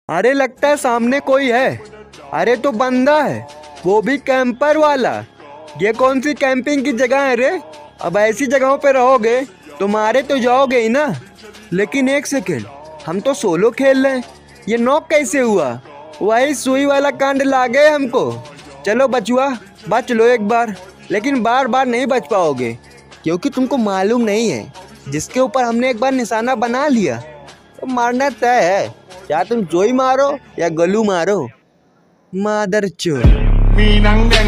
अरे लगता है सामने कोई है। अरे तो बंदा है, वो भी कैंपर वाला। ये कौन सी कैंपिंग की जगह है रे? अब ऐसी जगहों पे रहोगे तो मारे तो जाओगे ही ना। लेकिन एक सेकेंड, हम तो सोलो खेल रहे हैं, ये नॉक कैसे हुआ? वही सुई वाला कांड लागे हमको। चलो बचुआ, बच लो एक बार, लेकिन बार बार नहीं बच पाओगे, क्योंकि तुमको मालूम नहीं है, जिसके ऊपर हमने एक बार निशाना बना लिया तो मारना तय है। क्या तुम जोई मारो या गलू मारो, मादरचोद।